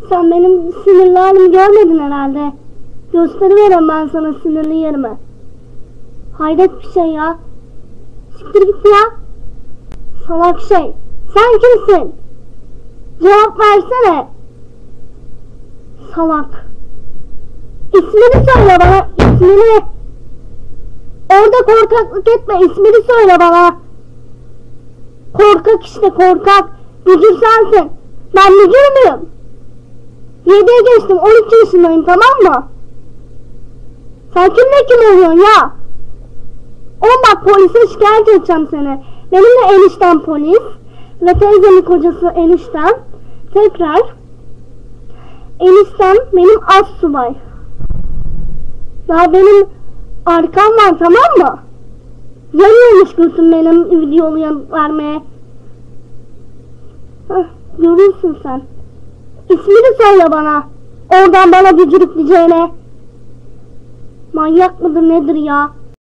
Sen benim sinirli halimi görmedin herhalde. Gösteriverem ben sana sinirli yerimi. Hayret bir şey ya. Siktir git ya. Salak şey. Sen kimsin? Cevap versene. Salak. İsmini söyle bana. İsmini. Orada korkaklık etme. İsmini söyle bana. Korkak işte, korkak. Bücür sensin. Ben bücür müyüm? 7'ye geçtim. 12 yaşındayım, tamam mı? Sen kimle kim oluyorsun ya? Oğlum bak, polise şikayet edeceğim seni. Benim de eniştem polis. Ve teyzemin kocası eniştem. Tekrar. Eniştem benim astsubay. Daha benim arkam var, tamam mı? Yanıyormuş götüm benim videolu vermeye. Heh, görürsün sen. İsmini söyle bana. Oradan bana bücürük diyeceğine. Manyak mıdır nedir ya?